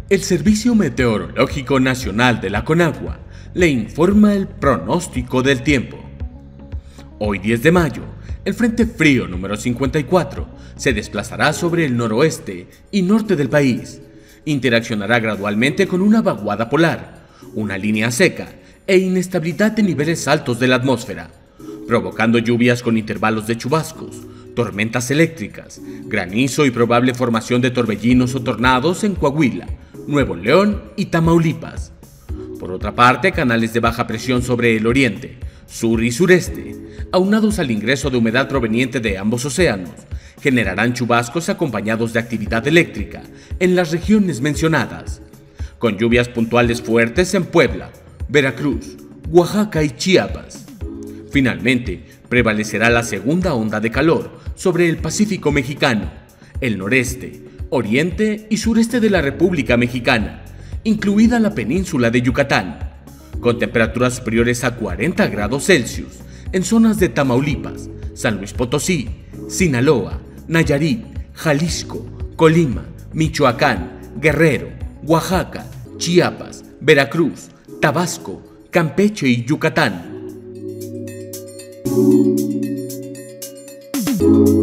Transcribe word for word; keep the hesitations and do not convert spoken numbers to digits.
El Servicio Meteorológico Nacional de la Conagua le informa el pronóstico del tiempo. Hoy diez de mayo, el Frente Frío número cincuenta y cuatro se desplazará sobre el noroeste y norte del país. Interaccionará gradualmente con una vaguada polar, una línea seca e inestabilidad de niveles altos de la atmósfera, provocando lluvias con intervalos de chubascos, tormentas eléctricas, granizo y probable formación de torbellinos o tornados en Coahuila, Nuevo León y Tamaulipas. Por otra parte, canales de baja presión sobre el oriente, sur y sureste, aunados al ingreso de humedad proveniente de ambos océanos, generarán chubascos acompañados de actividad eléctrica en las regiones mencionadas, con lluvias puntuales fuertes en Puebla, Veracruz, Oaxaca y Chiapas. Finalmente, prevalecerá la segunda onda de calor sobre el Pacífico mexicano, el noreste, oriente y sureste de la República Mexicana, incluida la península de Yucatán, con temperaturas superiores a cuarenta grados Celsius en zonas de Tamaulipas, San Luis Potosí, Sinaloa, Nayarit, Jalisco, Colima, Michoacán, Guerrero, Oaxaca, Chiapas, Veracruz, Tabasco, Campeche y Yucatán.